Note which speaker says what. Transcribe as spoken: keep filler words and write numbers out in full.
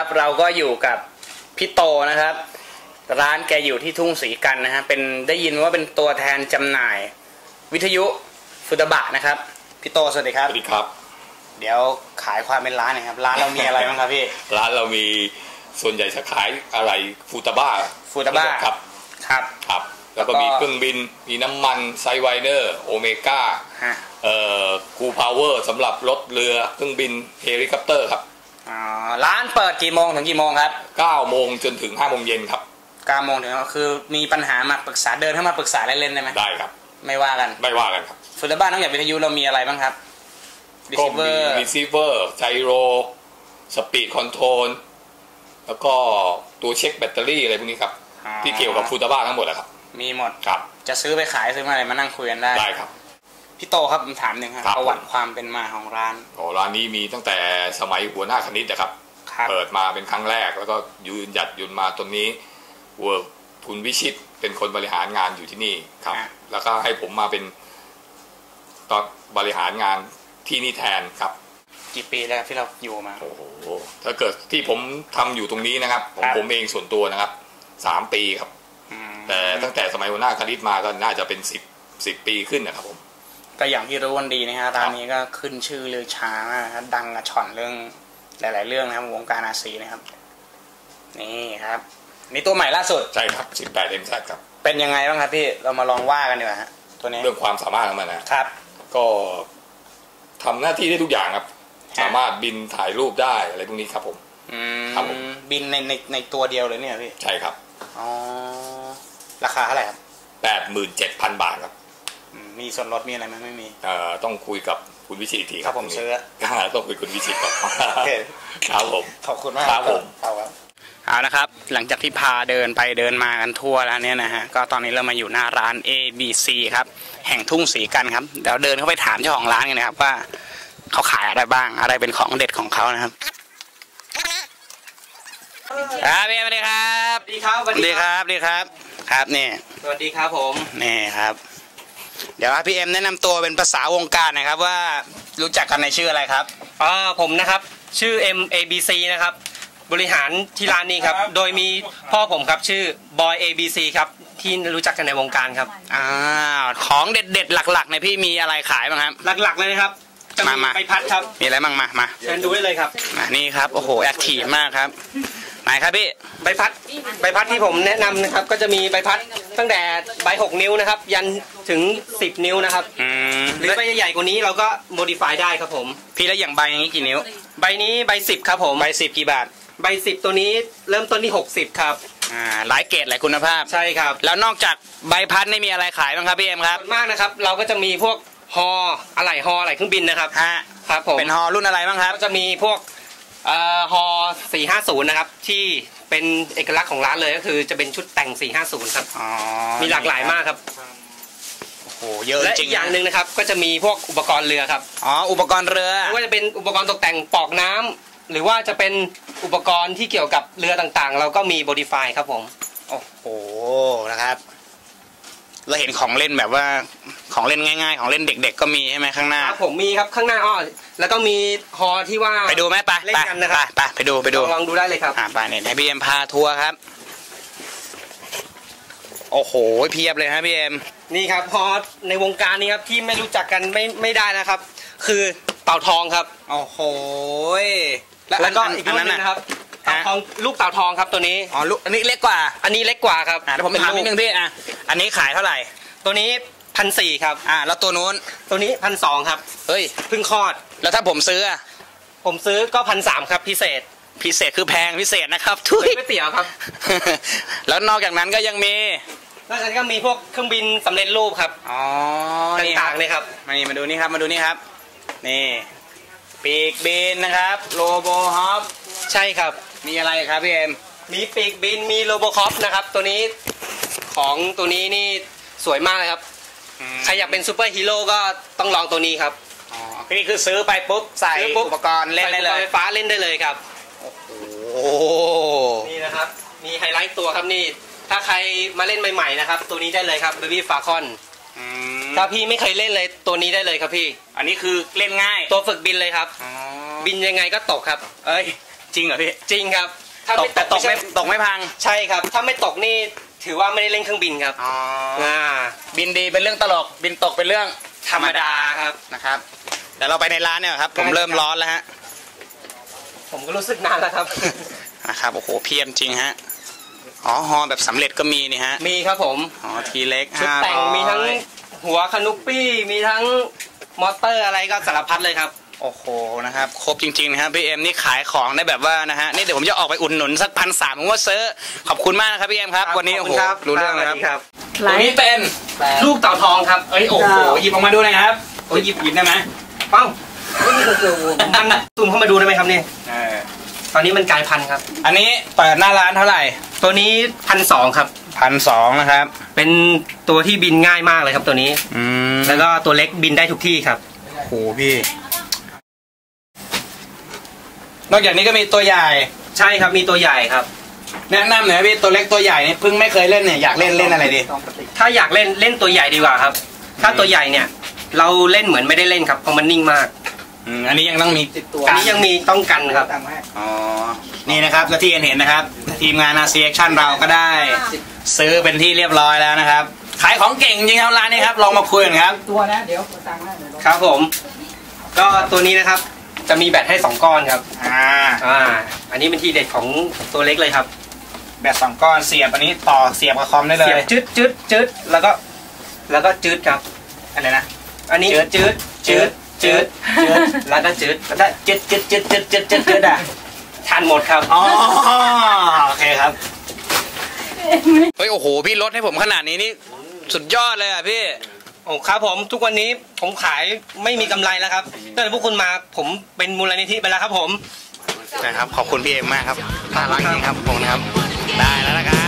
Speaker 1: ครับเราก็อยู่กับพี่โตนะครับร้านแกอยู่ที่ทุ่งศรีกันนะฮะเป็นได้ยินว่าเป็นตัวแทนจำหน่ายวิทยุฟุตบะนะครับพี่โตสวัสดีครับ
Speaker 2: สวัสดีครับ
Speaker 1: เดี๋ยวขายความเป็นร้านหน่อยครับร้านเรามีอะไรบ้างครับพี่
Speaker 2: ร้านเรามีส่วนใหญ่จะขายอะไรฟูตาบ้า
Speaker 1: ฟูตาบ้า
Speaker 2: ครับ
Speaker 1: ครับ
Speaker 2: ครับแล้วก็มีเครื่องบินมีน้ำมันไซไวเนอร์โอเมก้าเอ่อกูพาวเวอร์สำหรับรถเรือเครื่องบินเฮลิคอปเตอร์ครับ
Speaker 1: อ๋อร้านเปิดกี่โมงถึงกี่โมงครับ
Speaker 2: เก้าโมงจนถึงห้าโมงเย็นครับ
Speaker 1: เก้าโมงถึงคือมีปัญหามาปรึกษาเดินเข้ามาปรึกษาเล่นๆได้ไหม
Speaker 2: ได้ครับ
Speaker 1: ไม่ว่ากัน
Speaker 2: ไม่ว่ากันครับ
Speaker 1: ฟูตาบ้านอกจากวิทยุเรามีอะไรบ้างครับ
Speaker 2: ก็มีรีเซิเวอร์ไจโรสปีดคอนโทรลแล้วก็ตัวเช็คแบตเตอรี่อะไรพวกนี้ครับที่เกี่ยวกับฟูตาบ้าทั้งหมดแหละครับ
Speaker 1: มีหมด
Speaker 2: ครับ
Speaker 1: จะซื้อไปขายซื้อมาอะไรมานั่งคุยกันได้
Speaker 2: ได้ครับ
Speaker 1: พี่โตครับผมถามหนึ่งครับประวัติความเป็นมาของร้าน
Speaker 2: โอ้ร้านนี้มีตั้งแต่สมัยหัวหน้าคณิตนะครับเปิดมาเป็นครั้งแรกแล้วก็ยืนหยัดยืนมาตรงนี้เวิร์กคุณวิชิตเป็นคนบริหารงานอยู่ที่นี่ครับแล้วก็ให้ผมมาเป็นตอนบริหารงานที่นี่แทนครับ
Speaker 1: กี่ปีแล้วที่เราอยู่มา
Speaker 2: โอ้โหถ้าเกิดที่ผมทำอยู่ตรงนี้นะครับของผมเองส่วนตัวนะครับสามปีครับแต่ตั้งแต่สมัยหัวหน้าคณิตมาก็น่าจะเป็นสิบสิบปีขึ้นนะครับผม
Speaker 1: ก็อย่างที่รู้วันดีนะฮะร้านนี้ก็ขึ้นชื่อลือช้ามากครับดังกระช่อนเรื่องหลายๆเรื่องนะครับวงการอาซีนะครับนี่ครับนี่ตัวใหม่ล่าสุด
Speaker 2: ใช่ครับสิบแปดเอ็มแซดครับ
Speaker 1: เป็นยังไงบ้างครับพี่เรามาลองว่ากันดีกว่าฮะตัวนี้
Speaker 2: เรื่องความสามารถของมันนะครับก็ทำหน้าที่ได้ทุกอย่างครับสามารถบินถ่ายรูปได้อะไรพวกนี้ครับผม
Speaker 1: ครับผมบินในในในตัวเดียวเลยเนี่ยพี่
Speaker 2: ใช่ครับ
Speaker 1: อ๋อราคาเท่าไหร่ครับ
Speaker 2: แปดหมื่นเจ็ดพันบาทครับ
Speaker 1: มีส่วนลดมีอะไรไหมไม่มี
Speaker 2: เอ่อต้องคุยกับคุณวิชิตที
Speaker 1: ครับผมซื้อ
Speaker 2: ต้องคุยคุณวิชิตก่อนครับผม
Speaker 1: ขอบคุณมาก
Speaker 2: ครับผม
Speaker 1: เอานะครับหลังจากที่พาเดินไปเดินมากันทั่วแล้วเนี่ยนะฮะก็ตอนนี้เรามาอยู่หน้าร้าน เอ บี ซี ครับแห่งทุ่งศรีกันครับเดี๋ยวเดินเข้าไปถามเจ้าของร้านกันนะครับว่าเขาขายอะไรบ้างอะไรเป็นของเด็ดของเขานะครับครับพี่สวัสดีครับ
Speaker 3: สวัสดีครับ
Speaker 1: สวัสดีครับสวัสดีครับครับนี่
Speaker 3: สวัสดีครับผม
Speaker 1: นี่ครับเดี๋ยวพี่เอ็มแนะนำตัวเป็นภาษาวงการนะครับว่ารู้จักกันในชื่ออะไรครับ
Speaker 3: อ่าผมนะครับชื่อ เอ็ม เอ บี ซี นะครับบริหารที่ร้านนี้ครับโดยมีพ่อผมครับชื่อบอย เอ บี ซี ครับที่รู้จักกันในวงการครับ
Speaker 1: อ่าของเด็ดๆหลักๆในพี่มีอะไรขายบ้างครับ
Speaker 3: หลักๆเลยนะครับจะมีใบพัดครับ
Speaker 1: มีอะไรบ้างมามา
Speaker 3: เชิญดูได้เลยครับ
Speaker 1: นี่ครับโอ้โหแอคทีฟมากครับไหนครับพี่
Speaker 3: ใบพัดใบพัดที่ผมแนะนำนะครับก็จะมีใบพัดตั้งแต่ใบหกนิ้วนะครับยันถึงสิบนิ้วนะครับหรือใบใหญ่ๆกว่านี้เราก็โมดิฟายได้ครับผม
Speaker 1: พี่แล้วอย่างใบอย่างนี้กี่นิ้ว
Speaker 3: ใบนี้ใบสิบครับผม
Speaker 1: ใบสิบกี่บาท
Speaker 3: ใบสิบตัวนี้เริ่มต้นที่หกสิบครับ
Speaker 1: อ่าหลายเกรดหลายคุณภาพ
Speaker 3: ใช่ครับ
Speaker 1: แล้วนอกจากใบพัดไม่มีอะไรขายบ้างครับพี่เอ็มครับ
Speaker 3: มากนะครับเราก็จะมีพวกฮออะไหล่ฮออะไหล่เครื่องบินนะครับ
Speaker 1: ฮะ
Speaker 3: ครับผม
Speaker 1: เป็นฮอรุ่นอะไรบ้างครับ
Speaker 3: ก็จะมีพวกเอ่อฮอสี่ห้าศูนย์นะครับที่เป็นเอกลักษณ์ของร้านเลยก็คือจะเป็นชุดแต่งสี่ห้าศูนย์ครับ
Speaker 1: อ๋อ
Speaker 3: มีหลากหลายมากครับ
Speaker 1: โอ้โหเยอะจริง
Speaker 3: และอีกอย่างหนึ่งนะครับก็จะมีพวกอุปกรณ์เรือครับ
Speaker 1: อ๋ออุปกรณ์เรือ
Speaker 3: ไม่ว่าจะเป็นอุปกรณ์ตกแต่งปอกน้ำหรือว่าจะเป็นอุปกรณ์ที่เกี่ยวกับเรือต่างๆเราก็มี Modify ครับผม
Speaker 1: โอ้โหนะครับเราเห็นของเล่นแบบว่าของเล่นง่ายๆของเล่นเด็กๆก็มีใช่ไหมข้างหน้า
Speaker 3: ครับผมมีครับข้างหน้าอ้อแล้วก็มีฮอที่ว่า
Speaker 1: ไปดูไหมไป
Speaker 3: เล่นกันนะครับ
Speaker 1: ไปไปดูไปดู
Speaker 3: ลองดูได้เลยครับ
Speaker 1: อ่าไปเนี่ยให้พี่เอ็มพาทัวร์ครับโอ้โหเพียบเลยครับพี่เอ็ม
Speaker 3: นี่ครับฮอในวงการนี้ครับที่ไม่รู้จักกันไม่ไม่ได้นะครับคือเต่าทองครับ
Speaker 1: โอ้โห
Speaker 3: แล้วก็อีกรุ่นนึงนะครับเต่าทองลูกเต่าทองครับตัวนี้
Speaker 1: อ๋อลูกอันนี้เล็กกว่า
Speaker 3: อันนี้เล็กกว่าครับ
Speaker 1: อ่าแล้วผมถามนิดนึงพี่อ่ะอันนี้ขายเท่าไหร่
Speaker 3: ตัวนี้พันสี่ครับ
Speaker 1: อ่าแล้วตัวนู้น
Speaker 3: ตัวนี้พันสองครับ
Speaker 1: เฮ้ย
Speaker 3: เพิ่งคลอด
Speaker 1: แล้วถ้าผมซื้ออ่ะ
Speaker 3: ผมซื้อก็พันสามครับพิเศษ
Speaker 1: พิเศษคือแพงพิเศษนะครับ
Speaker 3: ทุยไม่เตี๋ยวครับ
Speaker 1: แล้วนอกจากนั้นก็ยังมี
Speaker 3: นอกจากนั้นก็มีพวกเครื่องบินสำเร็จรูปครับ
Speaker 1: อ๋อ
Speaker 3: ต่างๆเลยครับ
Speaker 1: มานี่มาดูนี่ครับมาดูนี่ครับนี่ปีกบินนะครับโลโบฮอป
Speaker 3: ใช่ครับ
Speaker 1: มีอะไรครับพี่เอ็ม
Speaker 3: มีปีกบินมีโลโบคอปนะครับตัวนี้ของตัวนี้นี่สวยมากเลยครับใครอยากเป็นซูเปอร์ฮีโร่ก็ต้องลองตัวนี้ครับ
Speaker 1: อ๋อนี่คือซื้อไปปุ๊บใส่อุปกรณ์เล่นได้เลย
Speaker 3: ไฟฟ้าเล่นได้เลยครับ
Speaker 1: โอ้โห
Speaker 3: นี่นะครับมีไฮไลท์ตัวครับนี่ถ้าใครมาเล่นใหม่ๆนะครับตัวนี้ได้เลยครับเบบี้ฟาคอนถ้าพี่ไม่เคยเล่นเลยตัวนี้ได้เลยครับพี่
Speaker 1: อันนี้คือเล่นง่าย
Speaker 3: ตัวฝึกบินเลยครับบินยังไงก็ตกครับ
Speaker 1: เอ้ยจริงเหรอพี่
Speaker 3: จริงครับถ้า
Speaker 1: ต
Speaker 3: ไม่
Speaker 1: กแต่ตกไม่
Speaker 3: ใช่
Speaker 1: ตกไม่พัง
Speaker 3: ใช่ครับ ถ้าไม่ตกนี่ถือว่าไม่ได้เล่นเครื่องบินครับ
Speaker 1: อ๋อ
Speaker 3: อ่า
Speaker 1: บินดีเป็นเรื่องตลกบินตกเป็นเรื่อง
Speaker 3: ธรรมดาครับ
Speaker 1: นะครับเดี๋ยวเราไปในร้านเนี่ยครับผมเริ่มร้อนแล้วฮะ
Speaker 3: ผมก็รู้สึกนานแล้วครับ
Speaker 1: นะครับโอ้โหเพียมจริงฮะอ๋อฮอแบบสำเร็จก็มีนี่ฮะ
Speaker 3: มีครับผม
Speaker 1: อ๋อทีเล็ก
Speaker 3: ชุดแต่งมีทั้งหัวคานุปปี้มีทั้งมอเตอร์อะไรก็สารพัดเลยครับ
Speaker 1: โอ้โหนะครับครบจริงๆนะครับพี่เอ็มนี่ขายของได้แบบว่านะฮะนี่เดี๋ยวผมจะออกไปอุดหนุนสักพันสามผมว่าซื้อขอบคุณมากนะครับพี่เอ็มครับวันนี้
Speaker 3: ข
Speaker 1: โอ้
Speaker 3: บ
Speaker 1: โห
Speaker 3: คุณครับ
Speaker 1: รู้เรื่องนะครับ
Speaker 3: ครับ
Speaker 1: ตัวนี้เป็น
Speaker 3: ลูกเต่าทองครับ
Speaker 1: เอ้ยโอ้โหหยิบออกมาดูหน่อยครับโอ้ยหยิบหยิบได้ไหม
Speaker 3: เป้ามันซูมเข้ามาดูได้ไหมครับเนี่ย
Speaker 1: เออ
Speaker 3: ตอนนี้มันกลายพันธุ์ครับ
Speaker 1: อันนี้เปิดหน้าร้านเท่าไหร่
Speaker 3: ตัวนี้พันสองครับ
Speaker 1: พันสองนะครับ
Speaker 3: เป็นตัวที่บินง่ายมากเลยครับตัวนี้
Speaker 1: อืม
Speaker 3: แล้วก็ตัวเล็กบินได้ทุกที่ครับ
Speaker 1: โอ้โหพี่นอกจากนี้ก็มีตัวใหญ่
Speaker 3: ใช่ครับมีตัวใหญ่ครับ
Speaker 1: แนะนำหน่อยพี่ตัวเล็กตัวใหญ่นี่เพิ่งไม่เคยเล่นเนี่ยอยากเล่นเล่นอะไรดี
Speaker 3: ถ้าอยากเล่นเล่นตัวใหญ่ดีกว่าครับ ถ้าตัวใหญ่เนี่ย เราเล่นเหมือนไม่ได้เล่นครับเพราะมันนิ่งมาก
Speaker 1: อืมอันนี้ยังต้องมี
Speaker 3: อันนี้ยังมีต้องกันครับ
Speaker 1: อ๋อนี่นะครับและที่เห็นนะครับ ทีมงานอาเซียชั่นเราก็ได้ ซื้อเป็นที่เรียบร้อยแล้วนะครับขายของเก่งจริงครับร้านนี้ครับลองมาคุยกันครับ
Speaker 4: ตัวนะเดี๋ยวตังค์ให้
Speaker 3: ครับผม ก็ตัวนี้นะครับ จะมีแบตให้สองก้อนครับ
Speaker 1: อ่า
Speaker 3: อ่า อันนี้เป็นทีเด็ดของตัวเล็กเลยครับ
Speaker 1: แบตสองก้อนเสียบอันนี้ต่อเสียบกับคอมได้เล
Speaker 3: เสีย
Speaker 1: ย
Speaker 3: บจืดจืดจืดแล้วก็ แล้วก็จืดครับ
Speaker 1: อะไรนะ
Speaker 3: อันนี้
Speaker 1: จืด
Speaker 3: จืดจืดจืดจืดแล้วก็จืดแล้วก็
Speaker 1: จึ๊ดจึ๊ดจึ๊ดจึ๊ดจึ๊ดจึ๊ดจึ๊ดอ่ะ
Speaker 3: ทานหมดครับ
Speaker 1: อ๋อโอเคครับเฮ้ยโอ้โหพี่ลดให้ผมขนาดนี้นี่สุดยอดเลยอ่ะพี่
Speaker 3: โอ้ครับผมทุกวันนี้ผมขายไม่มีกำไรแล้วครับตั้งแต่พวกคุณมาผมเป็นมูลนิธิไปแล้วครับผม
Speaker 1: นะครับขอบคุณพี่เอ็มมากครับน่ารักจริงครับผมครับได้แล้วนะครับ